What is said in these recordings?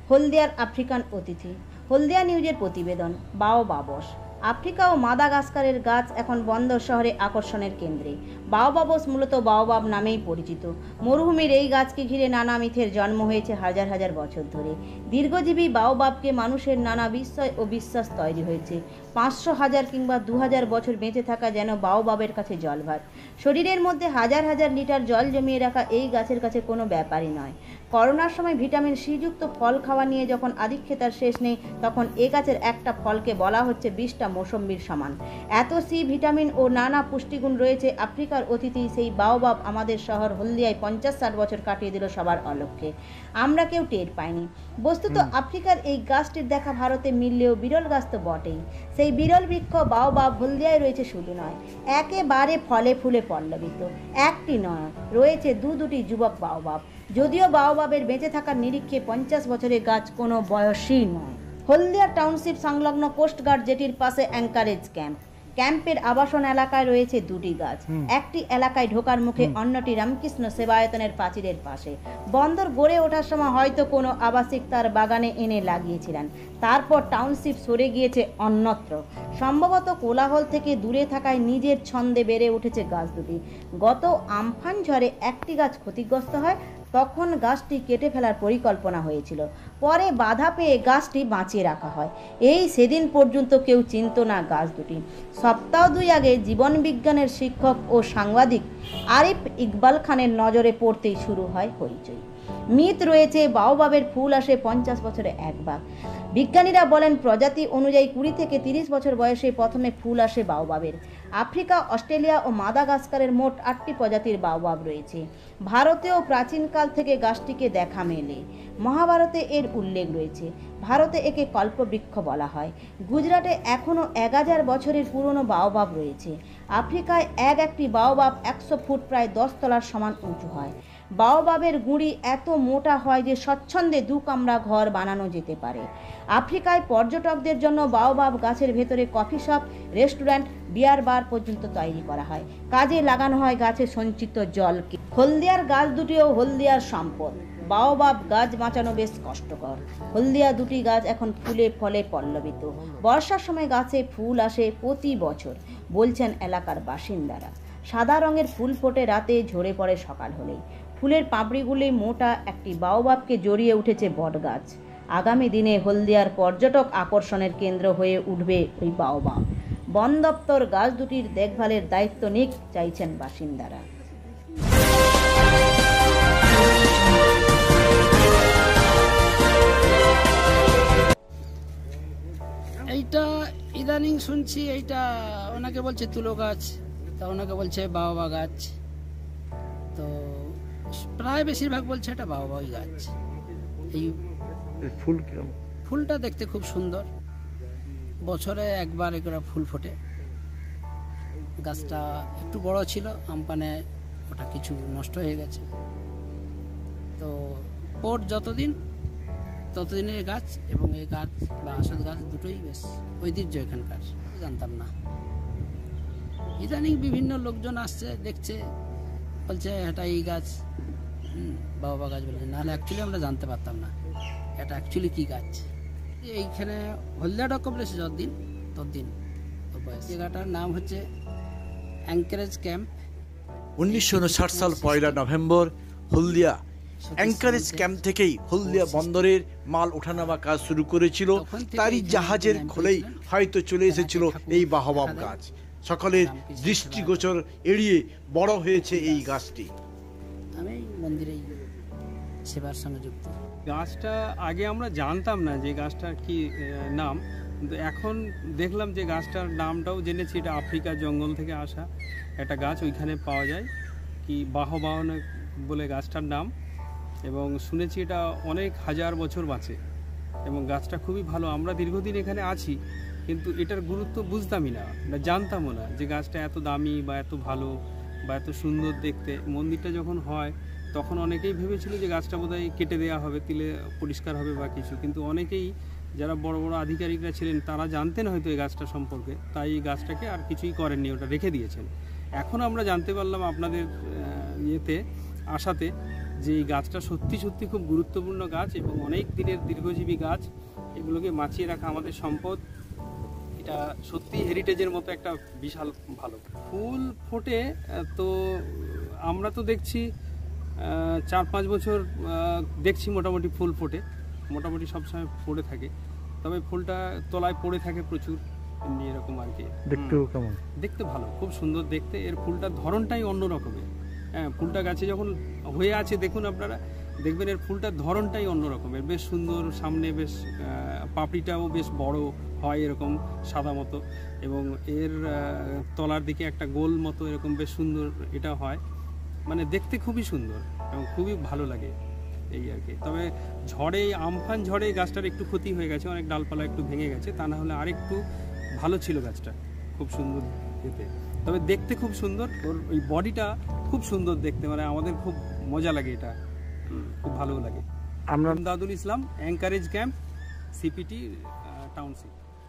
হলদিয়ার African অতিথি। হলদিয়া নিউজের প্রতিবেদন। বাওবাবস। আফ্রিকা ও মাদাগাস্কারের গাছ এখন বন্দর শহরে আকর্ষণের কেন্দ্রে। বাওবাবস মূলত বাওবাব নামেই পরিচিত। মরুভূমির এই গাছকে ঘিরে নানা মিথের জন্ম হয়েছে হাজার হাজার বছর ধরে। দীর্ঘজীবী বাওবাবকে মানুষের নানা বিস্ময় ও বিশ্বাস তৈরি হয়েছে। 500, 1000 কিংবা 2000 বছর বেঁচে থাকা যেন বাওবাবের কাছে জলভার। শরীরের মধ্যে হাজার হাজার লিটার জল জমিয়ে রাখা এই গাছের কাছে কোনো ব্যাপারই নয়। করোনার সময় ভিটামিন সি যুক্ত ফল খাওয়া নিয়ে যখন আদিক্ষেতার শেষ নেই, তখন এ গাছের একটা ফলকে বলা হচ্ছে 20টা মৌসম্বির সমান। এত সি, ভিটামিন ও নানা পুষ্টিগুণ রয়েছে আফ্রিকার অতিথি সেই বাওবাব আমাদের শহর হলদিয়ায় 50-60 বছর কাটিয়ে দিল সবার অলক্ষ্যে। আমরা কেউ টের পাইনি। বস্তুত আফ্রিকার এই গাছটির দেখা ভারতে মিললেও বিরল গাছ তো বটেই। সেই বিরল বৃক্ষ বাওবাব হলদিয়ায় রয়েছে শুধু নয়, একেবারে ফলে ফুলে পল্লবিত। একটি নয়, রয়েছে দুটি যুবক বাওবাব। যদিও বাওবাবের বেঁচে থাকার নিরীক্ষে 50 বছরের গাছ কোনো বয়সই নয়। হলদিয়া টাউনশিপ সংলগ্ন কোস্টগার্ড জেটির পাশে অ্যাঙ্কারেজ ক্যাম্প। ক্যাম্পের আবাসন এলাকায় রয়েছে দুটি গাছ। একটি এলাকায় ঢোকার মুখে, অন্যটি রামকৃষ্ণ সেবায়তনের প্রাচীরের পাশে। বন্দর গড়ে ওঠার সময় হয়তো কোনো আবাসিক তার বাগানে এনে লাগিয়েছিলেন। তারপর টাউনশিপ সরে গিয়েছে অন্যত্র। সম্ভবত কোলাহল থেকে দূরে থাকায় নিজের ছন্দে বেড়ে উঠেছে গাছ দুটি। গত আমফান ঝড়ে একটি গাছ ক্ষতিগ্রস্ত হয়, তখন গাছটি কেটে ফেলার পরিকল্পনা হয়েছিল। পরে বাধা পেয়ে গাছটি বাঁচিয়ে রাখা হয়। সেদিন পর্যন্ত কেউ চিনত না গাছ দুটি। সপ্তাহ 2 আগে জীবনবিজ্ঞানের শিক্ষক ও সাংবাদিক আরিফ ইকবাল খানের নজরে পড়তেই শুরু হয় হইচই। মিথ রয়েছে বাওবাবের ফুল আসে 50 বছরে একবার। বিজ্ঞানীরা বলেন প্রজাতি অনুযায়ী 20 থেকে 30 বছর বয়সে প্রথমে ফুল আসে বাওবাবের। আফ্রিকা, অস্ট্রেলিয়া ও মাদাগাস্কারের মোট 8টি প্রজাতির বাওবাব রয়েছে। ভারতেও প্রাচীনকাল থেকে গাছটিকে দেখা মেলে। মহাভারতে এর উল্লেখ রয়েছে। ভারতে একে কল্পবৃক্ষ বলা হয়। গুজরাটে এখনও 1000 বছরের পুরনো বাওবাব রয়েছে। আফ্রিকায় একটি বাওবাব 100 ফুট, প্রায় 10 তলার সমান উঁচু হয়। বাওবাবের গুঁড়ি এত মোটা হয় যে স্বচ্ছন্দে 2 কামরা ঘর বানানো যেতে পারে। আফ্রিকায় পর্যটকদের জন্য বাওবাব গাছের ভেতরে coffee shop, restaurant, beer bar পর্যন্ত তৈরি করা হয়। কাজে লাগানো হয় গাছে সঞ্চিত জলকে। হলদিয়ার গাছ দুটিও হলদিয়ার সম্পদ। বাওবাব গাছ বাঁচানো বেশ কষ্টকর। হলদিয়া দুটি গাছ এখন ফুলে ফলে পল্লবিত। বর্ষার সময় গাছে ফুল আসে প্রতি বছর, বলছেন এলাকার বাসিন্দারা। সাদা রঙের ফুল ফোটে রাতে, ঝরে পড়ে সকাল হলেই। ফুলের পাপড়িগুলি মোটা। একটি বাওবাবকে জড়িয়ে উঠেছে বটগাছ। আগামী দিনে হলদিয়ার পর্যটক আকর্ষণের কেন্দ্র হয়ে উঠবে ওই বাওবাব। বন দপ্তর গাছ দুটির দেখভালের দায়িত্ব নিক, চাইছেন বাসিন্দারা। এইটা ইদানিং শুনছি, এইটা ওনাকে বলছে তুলো গাছ, তা ওনাকে বলছে বাওবা গাছ। তো প্রায় বেশিরভাগ বলছে এটা বাওবাই গাছ। এই ফুলটা দেখতে খুব সুন্দর। বছরে একবার করে ফুল ফোটে। গাছটা একটু বড় ছিল, আমপানে ওটা কিছু নষ্ট হয়ে গেছে। তো ওর ততদিনের গাছ, এবং এই গাছ বা আসল গাছ দুটোই বেশ ঐতিহ্য এখানকার। জানতাম না। ইদানিং বিভিন্ন লোকজন আসছে, দেখছে, বলছে এটা এই গাছ, বাওবা গাছ বলছে। নাহলে অ্যাকচুয়ালি আমরা জানতে পারতাম না এটা অ্যাকচুয়ালি কী গাছ। এইখানে হলদিয়া ডক কমপ্লেক্সে যতদিন জায়গাটার নাম হচ্ছে অ্যাঙ্কারেজ ক্যাম্প। 1959 সাল 1 নভেম্বর হলদিয়া অ্যাঙ্কারেজ ক্যাম্প থেকেই হলদিয়া বন্দরের মাল ওঠানামা কাজ শুরু করেছিল। তারই জাহাজের খোলেই হয়তো চলে এসেছিল এই বাওবাব গাছ। সকলের দৃষ্টিগোচর এড়িয়ে বড় হয়েছে এই গাছটি। আমি মন্দিরে সেবার সঙ্গে যুক্ত। গাছটা আগে আমরা জানতাম না যে গাছটার কি নাম, কিন্তু এখন দেখলাম যে গাছটার নামটাও জেনেছি। এটা আফ্রিকার জঙ্গল থেকে আসা একটা গাছ, ওইখানে পাওয়া যায় কি বাহবাহন বলে গাছটার নাম। এবং শুনেছি এটা অনেক হাজার বছর বাঁচে এবং গাছটা খুবই ভালো। আমরা দীর্ঘদিন এখানে আছি, কিন্তু এটার গুরুত্ব বুঝতামই না, জানতামও না যে গাছটা এত দামি বা এত ভালো বা এত সুন্দর দেখতে। মন্দিরটা যখন হয় তখন অনেকেই ভেবেছিল যে গাছটা বোধহয় কেটে দেওয়া হবে, তিলে পরিষ্কার হবে বা কিছু, কিন্তু অনেকেই যারা বড় বড় আধিকারিকরা ছিলেন তারা জানতেন হয়তো এই গাছটা সম্পর্কে, তাই এই গাছটাকে আর কিছুই করেননি, ওটা রেখে দিয়েছেন। এখন আমরা জানতে পারলাম আপনাদের আসাতে যে এই গাছটা সত্যি সত্যি খুব গুরুত্বপূর্ণ গাছ এবং অনেক দিনের দীর্ঘজীবী গাছ। এগুলোকে বাঁচিয়ে রাখা আমাদের সম্পদ। এটা সত্যি হেরিটেজের মতো একটা বিশাল ভালো ফুল ফোটে। তো আমরা তো দেখছি 4-5 বছর দেখছি মোটামুটি ফুল ফোটে, মোটামুটি সবসময় পড়ে থাকে। তবে ফুলটা তলায় পড়ে থাকে প্রচুর, এমনি এরকম আর কি। দেখতেও কেমন? দেখতে ভালো, খুব সুন্দর দেখতে। এর ফুলটার ধরনটাই অন্য রকমের। হ্যাঁ, ফুলটা গাছে যখন হয়ে আছে দেখুন আপনারা, দেখবেন এর ফুলটার ধরনটাই অন্য রকমের, বেশ সুন্দর। সামনে বেশ পাপড়িটাও বেশ বড় হয় এরকম সাদা মতো, এবং এর তলার দিকে একটা গোল মতো এরকম বেশ সুন্দর এটা হয়। মানে দেখতে খুবই সুন্দর এবং খুবই ভালো লাগে এই আর কি। তবে ঝড়ে, আমফান ঝড়ে গাছটার একটু ক্ষতি হয়ে গেছে, অনেক ডালপালা একটু ভেঙে গেছে। তা না হলে আরেকটু ভালো ছিল গাছটা, খুব সুন্দর দেখতে। তবে দেখতে খুব সুন্দর, ওর ওই বডিটা খুব সুন্দর দেখতে, মানে আমাদের খুব মজা লাগে এটা, খুব ভালো লাগে। আমরা Dadul Islam, Anchorage camp, CPT township.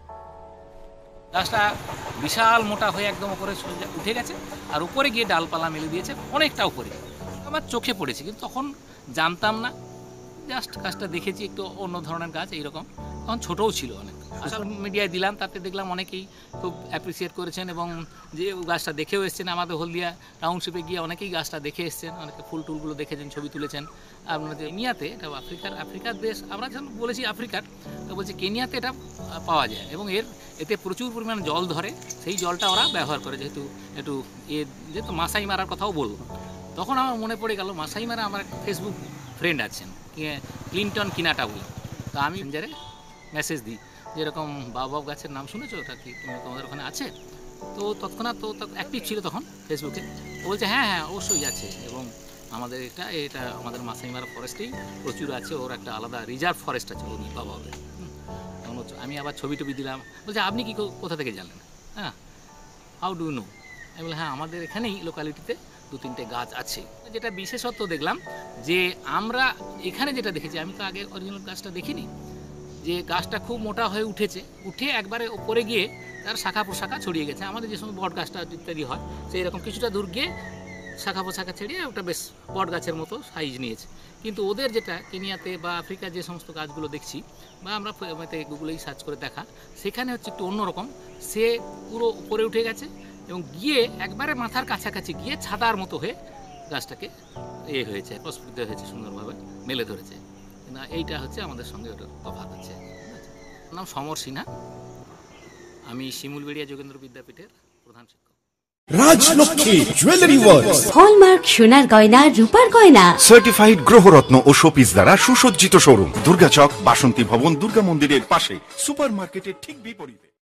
গাছটা বিশাল মোটা হয়ে একদম উপরে উঠে গেছে, আর উপরে গিয়ে ডালপালা মেলে দিয়েছে অনেকটা উপরে। আমার চোখে পড়েছে, কিন্তু তখন জানতাম না, জাস্ট গাছটা দেখেছি একটু অন্য ধরনের গাছ এইরকম। তখন ছোটও ছিল অনেক। সোশ্যাল মিডিয়ায় দিলাম, তাতে দেখলাম অনেকেই খুব অ্যাপ্রিসিয়েট করেছেন, এবং যে গাছটা দেখেও এসছেন আমাদের হলদিয়া টাউনশিপে গিয়ে অনেকেই গাছটা দেখে এসছেন, অনেকে ফুল টুলগুলো দেখেছেন, ছবি তুলেছেন। আপনাদের কেনিয়াতে, এটা আফ্রিকার দেশ, আমরা যখন বলেছি আফ্রিকার, তো বলছি কেনিয়াতে এটা পাওয়া যায়, এবং এতে প্রচুর পরিমাণে জল ধরে, সেই জলটা ওরা ব্যবহার করে। যেহেতু মাসাই মারার কথাও বলবো, তখন আমার মনে পড়ে গেল মাসাই মারা আমার ফেসবুক ফ্রেন্ড আছেন ক্লিনটন কিনাটা বলে। তো আমি মেসেঞ্জারে মেসেজ দিই যেরকম বাবু গাছের নাম শুনেছো, ওটা কি তোমাদের ওখানে আছে? তো তৎক্ষণাৎ তো অ্যাক্টিভ ছিল তখন ফেসবুকে। ও বলছে হ্যাঁ হ্যাঁ অবশ্যই আছে, এবং আমাদের এটা আমাদের মাসাইমারা ফরেস্টেই প্রচুর আছে, ওর একটা আলাদা রিজার্ভ ফরেস্ট আছে উনি বাবাদের। তখন আমি আবার ছবি টবি দিলাম, বলছে আপনি কি কোথা থেকে জানলেন? হ্যাঁ, হাউ ডু নো? আমি বললাম হ্যাঁ, আমাদের এখানেই লোকালিটিতে 2-3টে গাছ আছে। যেটা বিশেষত্ব দেখলাম যে আমরা এখানে যেটা দেখেছি, আমি তো আগে অরিজিনাল গাছটা দেখিনি, যে গাছটা খুব মোটা হয়ে উঠে একবারে ওপরে গিয়ে তার শাখা প্রশাখা ছড়িয়ে গেছে। আমাদের যে সময় বট গাছটা ইত্যাদি হয়, সেই রকম কিছুটা দূর গিয়ে শাখা প্রশাখা ছড়িয়ে ওটা বেশ বট গাছের মতো সাইজ নিয়েছে। কিন্তু ওদের যেটা কেনিয়াতে বা আফ্রিকার যে সমস্ত গাছগুলো দেখছি, বা আমরা গুগলেই সার্চ করে দেখা, সেখানে হচ্ছে একটু অন্যরকম। সে পুরো উপরে উঠে গেছে এবং গিয়ে একবারে মাথার কাছাকাছি গিয়ে ছাতার মতো হয়ে গাছটাকে হয়েছে, প্রস্ফুটিত হয়েছে, সুন্দরভাবে মেলে ধরেছে। না, এইটা হচ্ছে আমাদের সঙ্গে ওটা তফাৎ হচ্ছে। নাম সমর সিনহা, আমি শিমুলবেড়িয়া যোগেন্দ্র বিদ্যাপীঠের প্রধান শিক্ষক। রাজলক্ষ্মী জুয়েলারি ওয়ার্কস, হলমার্ক সোনার গয়না, রূপার গয়না, সার্টিফাইড গ্রহরত্ন ও শোপিস দ্বারা সুসজ্জিত শোরুম, দুর্গাচক, বাসন্তী ভবন, দুর্গা মন্দিরের পাশে, সুপার মার্কেটের ঠিক বিপরীতে।